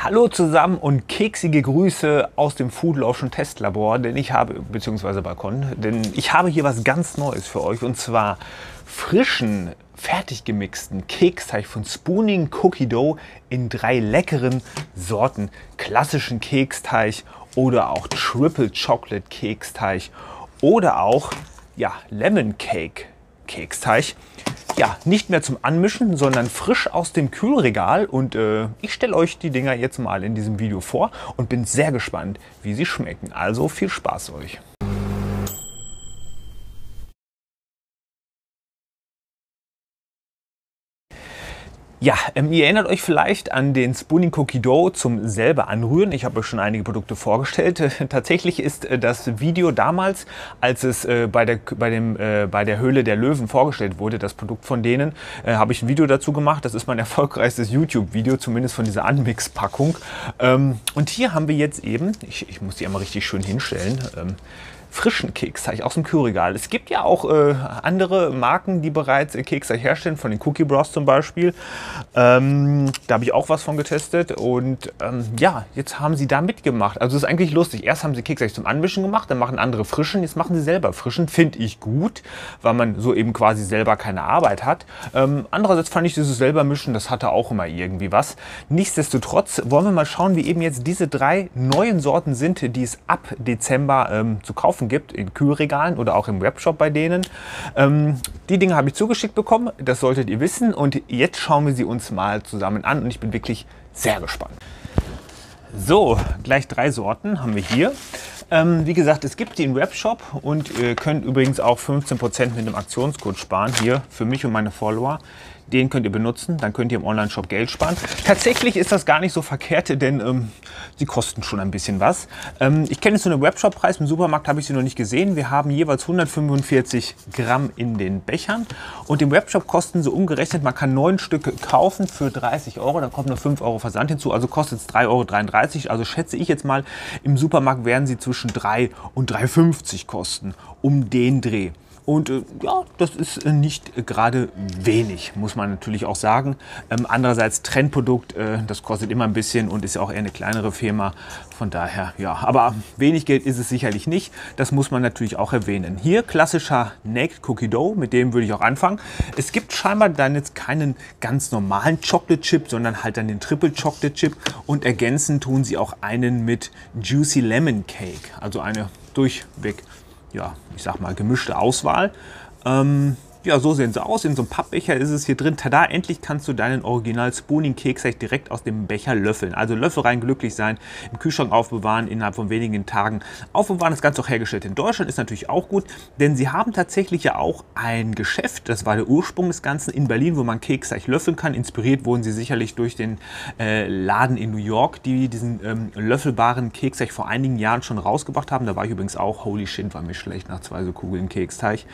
Hallo zusammen und keksige Grüße aus dem Foodlotion Testlabor, beziehungsweise Balkon, denn ich habe hier was ganz Neues für euch und zwar frischen, fertig gemixten Keksteig von Spooning Cookie Dough in 3 leckeren Sorten. Klassischen Keksteig oder auch Triple Chocolate Keksteig oder auch Lemon Cake Keksteig. Ja, nicht mehr zum Anmischen, sondern frisch aus dem Kühlregal. Und ich stelle euch die Dinger jetzt mal in diesem Video vor und bin sehr gespannt, wie sie schmecken. Also viel Spaß euch! Ja, ihr erinnert euch vielleicht an den Spooning Cookie Dough zum selber anrühren. Ich habe euch schon einige Produkte vorgestellt. Tatsächlich ist das Video damals, als es bei der Höhle der Löwen vorgestellt wurde, das Produkt von denen, habe ich ein Video dazu gemacht. Das ist mein erfolgreichstes YouTube-Video, zumindest von dieser Unmix-Packung. Und hier haben wir jetzt eben, ich muss die einmal richtig schön hinstellen, frischen Keksteig aus dem Kühlregal. Es gibt ja auch andere Marken, die bereits Keksteig herstellen, von den Cookie Bros zum Beispiel. Da habe ich auch was von getestet und ja, jetzt haben sie da mitgemacht. Also es ist eigentlich lustig. Erst haben sie Keksteig zum Anmischen gemacht, dann machen andere frischen, jetzt machen sie selber frischen. Finde ich gut, weil man so eben quasi selber keine Arbeit hat. Andererseits fand ich dieses selber mischen, das hatte auch immer irgendwie was. Nichtsdestotrotz wollen wir mal schauen, wie eben jetzt diese 3 neuen Sorten sind, die es ab Dezember zu kaufen gibt, in Kühlregalen oder auch im Webshop bei denen. Die Dinge habe ich zugeschickt bekommen, das solltet ihr wissen und jetzt schauen wir sie uns mal zusammen an und ich bin wirklich sehr gespannt. So, gleich 3 Sorten haben wir hier. Wie gesagt, es gibt die im Webshop und ihr könnt übrigens auch 15% mit dem Aktionscode sparen, hier für mich und meine Follower. Den könnt ihr benutzen, dann könnt ihr im Online-Shop Geld sparen. Tatsächlich ist das gar nicht so verkehrt, denn sie kosten schon ein bisschen was. Ich kenne jetzt so einen Webshop-Preis, im Supermarkt habe ich sie noch nicht gesehen. Wir haben jeweils 145 Gramm in den Bechern und im Webshop kosten sie umgerechnet, man kann 9 Stück kaufen für 30 Euro, da kommt noch 5 Euro Versand hinzu, also kostet es 3,33 Euro. Also schätze ich jetzt mal, im Supermarkt werden sie zwischen 3 und 3,50 kosten, um den Dreh. Und ja, das ist nicht gerade wenig, muss man natürlich auch sagen. Andererseits Trendprodukt, das kostet immer ein bisschen und ist ja auch eher eine kleinere Firma. Von daher, ja, aber wenig Geld ist es sicherlich nicht. Das muss man natürlich auch erwähnen. Hier klassischer Naked Cookie Dough, mit dem würde ich auch anfangen. Es gibt scheinbar dann jetzt keinen ganz normalen Chocolate Chip, sondern halt dann den Triple Chocolate Chip. Und ergänzend tun sie auch einen mit Juicy Lemon Cake, also eine durchweg, ja, ich sag mal, gemischte Auswahl. Ja, so sehen sie aus. In so einem Pappbecher ist es hier drin. Tada, endlich kannst du deinen Original Spooning Keksteig direkt aus dem Becher löffeln. Also Löffel rein, glücklich sein, im Kühlschrank aufbewahren, innerhalb von wenigen Tagen aufbewahren. Das Ganze auch hergestellt in Deutschland ist natürlich auch gut, denn sie haben tatsächlich ja auch ein Geschäft, das war der Ursprung des Ganzen, in Berlin, wo man Keksteig löffeln kann. Inspiriert wurden sie sicherlich durch den Laden in New York, die diesen löffelbaren Keksteig vor einigen Jahren schon rausgebracht haben. Da war ich übrigens auch, holy shit, war mir schlecht nach 2 so Kugeln Keksteig.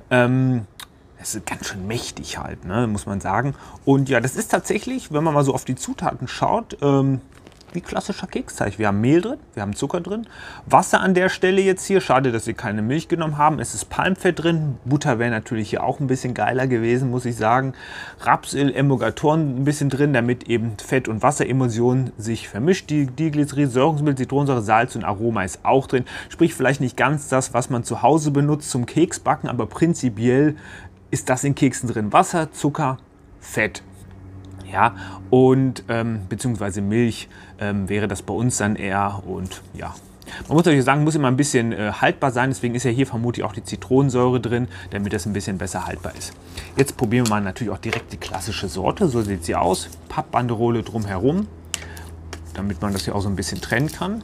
Es ist ganz schön mächtig halt, ne, muss man sagen. Und ja, das ist tatsächlich, wenn man mal so auf die Zutaten schaut, wie klassischer Keksteig. Wir haben Mehl drin, wir haben Zucker drin, Wasser an der Stelle jetzt hier. Schade, dass wir keine Milch genommen haben. Es ist Palmfett drin. Butter wäre natürlich hier auch ein bisschen geiler gewesen, muss ich sagen. Rapsöl, Emulgatoren ein bisschen drin, damit eben Fett- und Wasseremulsion sich vermischt. Die Diglycerin, Säurungsmittel, Zitronensäure, Salz und Aroma ist auch drin. Sprich, vielleicht nicht ganz das, was man zu Hause benutzt zum Keksbacken, aber prinzipiell ist das in Keksen drin. Wasser, Zucker, Fett. Ja, und beziehungsweise Milch wäre das bei uns dann eher. Und ja, man muss natürlich sagen, muss immer ein bisschen haltbar sein. Deswegen ist ja hier vermutlich auch die Zitronensäure drin, damit das ein bisschen besser haltbar ist. Jetzt probieren wir mal natürlich auch direkt die klassische Sorte. So sieht sie aus. Pappbanderole drumherum, damit man das hier auch so ein bisschen trennen kann.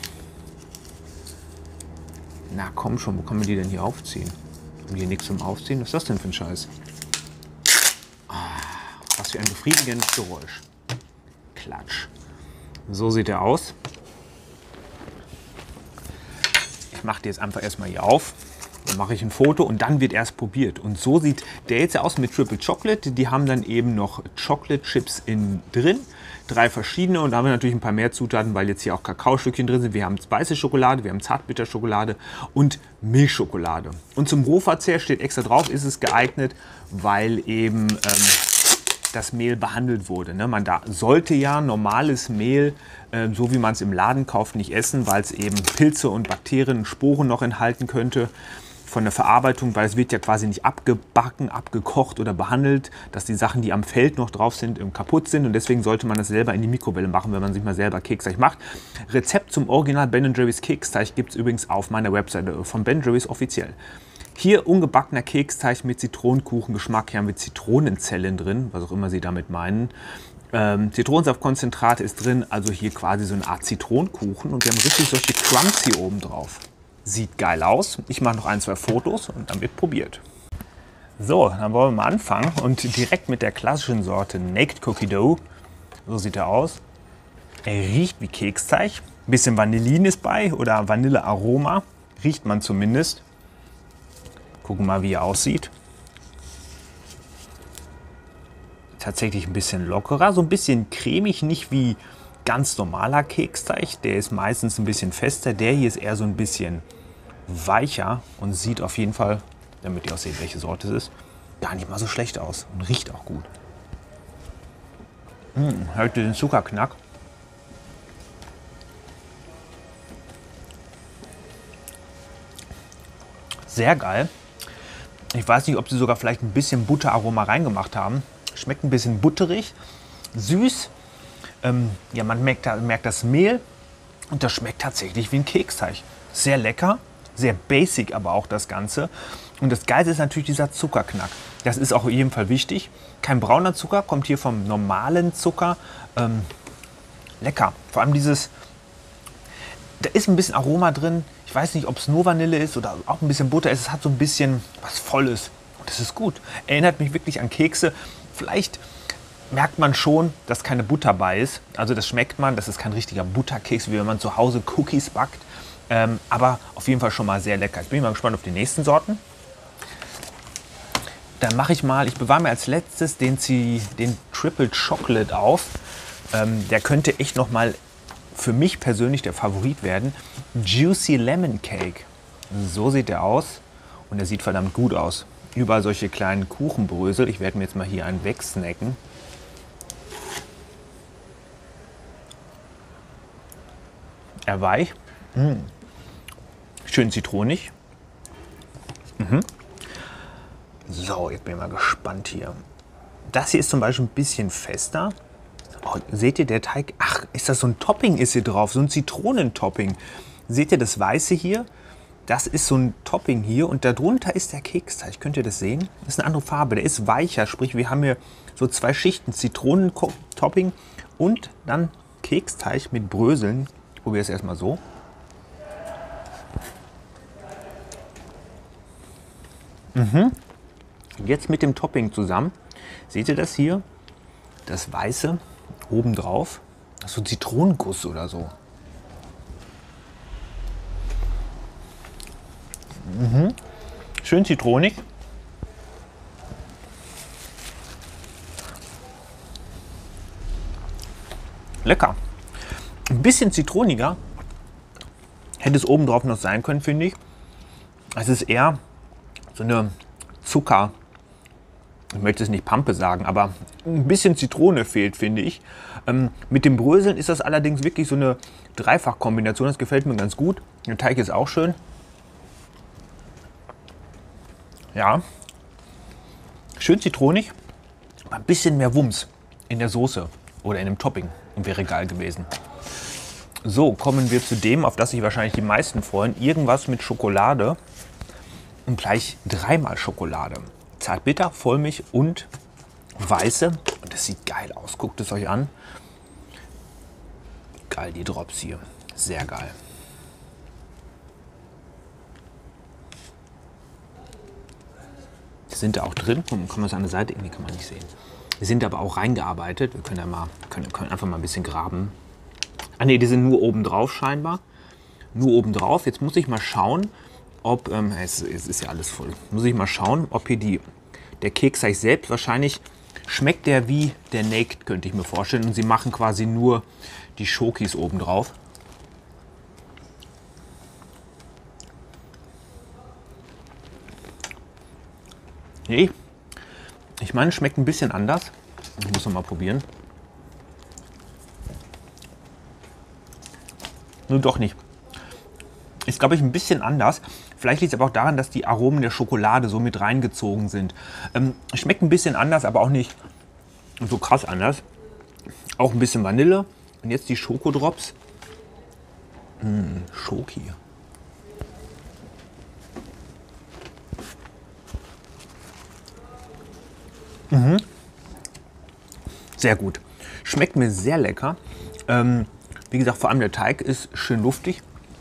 Na komm schon, wo kann man die denn hier aufziehen? Und hier nichts zum Aufziehen. Was ist das denn für ein Scheiß? Was für ein befriedigendes Geräusch. Klatsch. So sieht er aus. Ich mache die jetzt einfach erstmal hier auf. Dann mache ich ein Foto und dann wird erst probiert. Und so sieht der jetzt aus mit Triple Chocolate. Die haben dann eben noch Chocolate Chips innen drin. 3 verschiedene und da haben wir natürlich ein paar mehr Zutaten, weil jetzt hier auch Kakaostückchen drin sind. Wir haben weiße Schokolade, wir haben Zartbitterschokolade und Milchschokolade. Und zum Rohverzehr steht extra drauf, ist es geeignet, weil eben das Mehl behandelt wurde. Ne? Man sollte ja normales Mehl, so wie man es im Laden kauft, nicht essen, weil es eben Pilze und Bakterien und Sporen noch enthalten könnte. Von der Verarbeitung, weil es wird ja quasi nicht abgebacken, abgekocht oder behandelt, dass die Sachen, die am Feld noch drauf sind, kaputt sind. Und deswegen sollte man das selber in die Mikrowelle machen, wenn man sich mal selber Keksteig macht. Rezept zum Original Ben & Jerry's Keksteig gibt es übrigens auf meiner Webseite von Ben & Jerry's offiziell. Hier ungebackener Keksteig mit Zitronenkuchengeschmack. Hier haben wir Zitronenzellen drin, was auch immer Sie damit meinen. Zitronensaftkonzentrat ist drin, also hier quasi so eine Art Zitronenkuchen. Und wir haben richtig solche Crumbs hier oben drauf. Sieht geil aus. Ich mache noch ein, zwei Fotos und dann wird probiert. So, dann wollen wir mal anfangen und direkt mit der klassischen Sorte Naked Cookie Dough. So sieht er aus. Er riecht wie Keksteig. Ein bisschen Vanillin ist bei oder Vanillearoma. Riecht man zumindest. Gucken mal, wie er aussieht. Tatsächlich ein bisschen lockerer, so ein bisschen cremig, nicht wie ganz normaler Keksteig. Der ist meistens ein bisschen fester. Der hier ist eher so ein bisschen weicher und sieht auf jeden Fall, damit ihr auch seht, welche Sorte es ist, gar nicht mal so schlecht aus und riecht auch gut. Hört ihr den Zuckerknack? Sehr geil. Ich weiß nicht, ob sie sogar vielleicht ein bisschen Butteraroma reingemacht haben. Schmeckt ein bisschen butterig, süß. Ja, man merkt das Mehl und das schmeckt tatsächlich wie ein Keksteig. Sehr lecker, sehr basic aber auch das Ganze. Und das Geilste ist natürlich dieser Zuckerknack. Das ist auch in jedem Fall wichtig. Kein brauner Zucker, kommt hier vom normalen Zucker. Lecker. Vor allem da ist ein bisschen Aroma drin. Ich weiß nicht, ob es nur Vanille ist oder auch ein bisschen Butter ist. Es hat so ein bisschen was Volles. Und das ist gut. Erinnert mich wirklich an Kekse. Vielleicht merkt man schon, dass keine Butter bei ist. Also das schmeckt man. Das ist kein richtiger Butterkeks, wie wenn man zu Hause Cookies backt. Aber auf jeden Fall schon mal sehr lecker. Ich bin mal gespannt auf die nächsten Sorten. Dann mache ich mal, ich bewahre mir als letztes den Triple Chocolate auf. Der könnte echt noch mal für mich persönlich der Favorit werden. Juicy Lemon Cake. So sieht der aus und er sieht verdammt gut aus. Überall solche kleinen Kuchenbrösel. Ich werde mir jetzt mal hier einen wegsnacken. Er weich. Schön zitronig. So, jetzt bin ich mal gespannt hier. Das hier ist zum Beispiel ein bisschen fester. Oh, seht ihr, der Teig, ach, ist das so ein Topping ist hier drauf, so ein Zitronentopping. Seht ihr das Weiße hier? Das ist so ein Topping hier und darunter ist der Keksteig. Könnt ihr das sehen? Das ist eine andere Farbe, der ist weicher, sprich wir haben hier so zwei Schichten Zitronentopping und dann Keksteig mit Bröseln. Ich probiere es erstmal so. Jetzt mit dem Topping zusammen. Seht ihr das hier? Das Weiße obendrauf. Das ist so Zitronenguss oder so. Schön zitronig. Lecker. Ein bisschen zitroniger hätte es obendrauf noch sein können, finde ich. Es ist eher so eine Zucker. Ich möchte es nicht Pampe sagen, aber ein bisschen Zitrone fehlt, finde ich. Mit dem Bröseln ist das allerdings wirklich so eine Dreifachkombination. Das gefällt mir ganz gut. Der Teig ist auch schön. Ja, schön zitronig, aber ein bisschen mehr Wumms in der Soße oder in dem Topping wäre geil gewesen. So, kommen wir zu dem, auf das sich wahrscheinlich die meisten freuen. Irgendwas mit Schokolade und gleich dreimal Schokolade. Zartbitter, Vollmilch und weiße. Und das sieht geil aus. Guckt es euch an. Geil, die Drops hier. Sehr geil. Die sind da auch drin. Kann man es an der Seite? Irgendwie kann man nicht sehen. Die sind aber auch reingearbeitet. Wir können, können einfach mal ein bisschen graben. Ah ne, die sind nur oben drauf scheinbar. Nur oben drauf. Jetzt muss ich mal schauen, ob, es ist ja alles voll. Muss ich mal schauen, ob hier der Keksteig selbst, wahrscheinlich schmeckt der wie der Naked, könnte ich mir vorstellen. Und sie machen quasi nur die Schokis oben drauf. Nee, ich meine, es schmeckt ein bisschen anders. Ich muss noch mal probieren. Nur doch nicht. Ist, glaube ich, ein bisschen anders. Vielleicht liegt es aber auch daran, dass die Aromen der Schokolade so mit reingezogen sind. Schmeckt ein bisschen anders, aber auch nicht so krass anders. Auch ein bisschen Vanille. Und jetzt die Schokodrops. Schoki. Sehr gut. Schmeckt mir sehr lecker. Wie gesagt, vor allem der Teig ist schön luftig.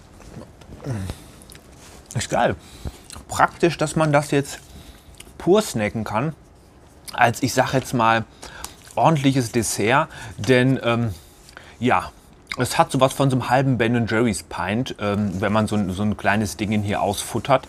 Ist geil. Praktisch, dass man das jetzt pur snacken kann, als ich sage jetzt mal ordentliches Dessert, denn ja, es hat sowas von so einem halben Ben & Jerry's Pint, wenn man so ein kleines Ding hier ausfuttert.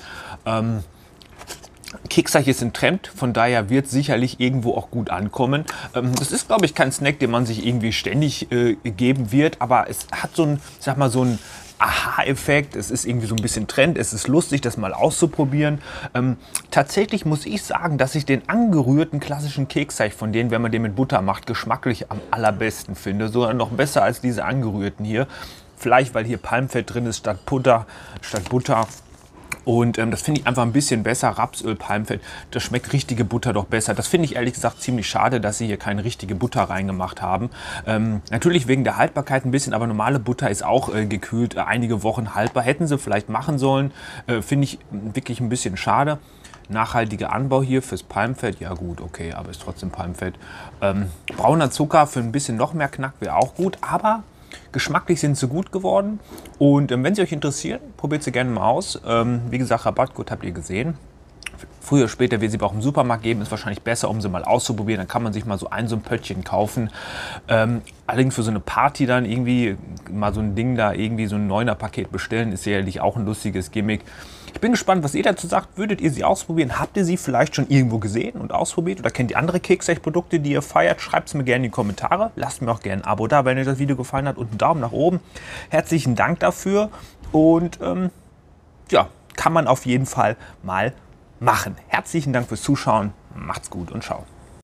Keksteig ist ein Trend, von daher wird sicherlich irgendwo auch gut ankommen. Das ist, glaube ich, kein Snack, den man sich irgendwie ständig geben wird, aber es hat so ein, sag mal, so ein Aha-Effekt. Es ist irgendwie so ein bisschen Trend. Es ist lustig, das mal auszuprobieren. Tatsächlich muss ich sagen, dass ich den angerührten klassischen Keksteig von denen, wenn man den mit Butter macht, geschmacklich am allerbesten finde. Sogar noch besser als diese angerührten hier. Vielleicht, weil hier Palmfett drin ist statt Butter. Und das finde ich einfach ein bisschen besser. Rapsöl, Palmfett, das schmeckt richtige Butter doch besser. Das finde ich ehrlich gesagt ziemlich schade, dass sie hier keine richtige Butter reingemacht haben. Natürlich wegen der Haltbarkeit ein bisschen, aber normale Butter ist auch gekühlt einige Wochen haltbar. Hätten sie vielleicht machen sollen. Finde ich wirklich ein bisschen schade. Nachhaltiger Anbau hier fürs Palmfett, ja gut, okay, aber ist trotzdem Palmfett. Brauner Zucker für ein bisschen noch mehr Knack wäre auch gut, aber geschmacklich sind sie gut geworden und wenn sie euch interessieren, probiert sie gerne mal aus. Wie gesagt, Rabattcode habt ihr gesehen. Früher oder später wird sie auch im Supermarkt geben, ist wahrscheinlich besser, um sie mal auszuprobieren. Dann kann man sich mal so ein Pöttchen kaufen. Allerdings für so eine Party dann irgendwie mal so ein Ding da, irgendwie so ein 9er-Paket bestellen, ist sicherlich auch ein lustiges Gimmick. Ich bin gespannt, was ihr dazu sagt. Würdet ihr sie ausprobieren? Habt ihr sie vielleicht schon irgendwo gesehen und ausprobiert? Oder kennt ihr andere Keksteig-Produkte, die ihr feiert? Schreibt es mir gerne in die Kommentare. Lasst mir auch gerne ein Abo da, wenn euch das Video gefallen hat und einen Daumen nach oben. Herzlichen Dank dafür und ja, kann man auf jeden Fall mal machen. Herzlichen Dank fürs Zuschauen. Macht's gut und ciao.